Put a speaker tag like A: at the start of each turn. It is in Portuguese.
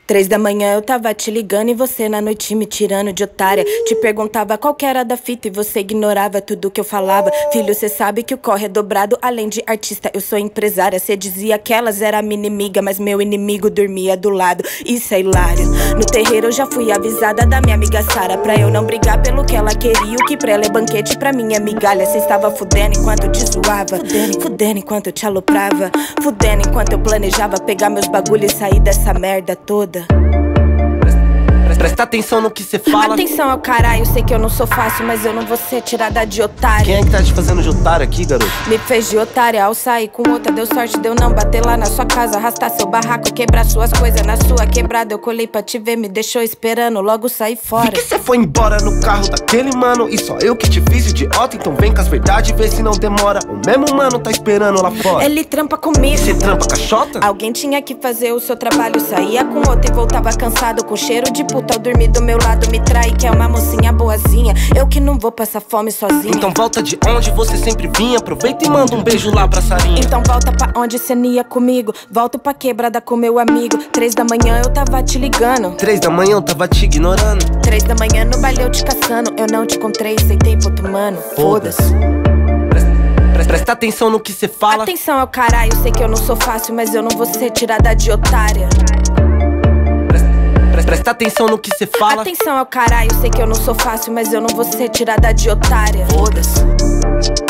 A: 3 da manhã eu tava te ligando e você na noite me tirando de otária. Te perguntava qual que era da fita e você ignorava tudo que eu falava. Filho, cê sabe que o corre é dobrado. Além de artista, eu sou empresária. Cê dizia que elas era minha inimiga, mas meu inimigo dormia do lado. Isso é hilário. No terreiro eu já fui avisada da minha amiga Sara, pra eu não brigar pelo que ela queria. O que pra ela é banquete, pra mim é migalha. Cê estava fudendo enquanto eu te zoava, fudendo enquanto eu te aloprava, fudendo enquanto eu planejava pegar meus bagulhos e sair dessa merda toda.
B: Presta atenção no que cê fala.
A: Atenção ao caralho, sei que eu não sou fácil, mas eu não vou ser tirada de otário.
B: Quem é que tá te fazendo de otário aqui, garoto?
A: Me fez de otária ao sair com outra. Deu sorte de eu não bater lá na sua casa, arrastar seu barraco, quebrar suas coisas na sua quebrada. Eu colei pra te ver, me deixou esperando, logo saí fora.
B: Vi que cê foi embora no carro daquele mano, e só eu que te fiz idiota. Então vem com as verdades e vê se não demora. O mesmo mano tá esperando lá fora.
A: Ele trampa comigo.
B: Cê trampa caixota?
A: Alguém tinha que fazer o seu trabalho. Saía com outra e voltava cansado, com cheiro de puta ao dormir do meu lado. Me trai que é uma mocinha boazinha, eu que não vou passar fome sozinha.
B: Então volta de onde você sempre vinha, aproveita e manda um beijo lá pra Sarinha.
A: Então volta pra onde cê não ia comigo, volto pra quebrada com meu amigo. 3 da manhã eu tava te ligando,
B: 3 da manhã eu tava te ignorando,
A: 3 da manhã no baile eu te caçando. Eu não te encontrei, aceitei pro outro mano, foda-se.
B: Presta atenção no que cê fala.
A: Atenção ao caralho, sei que eu não sou fácil, mas eu não vou ser tirada de otária.
B: Presta atenção no que cê fala.
A: Atenção ao caralho, sei que eu não sou fácil, mas eu não vou ser tirada de otária.
B: Foda-se.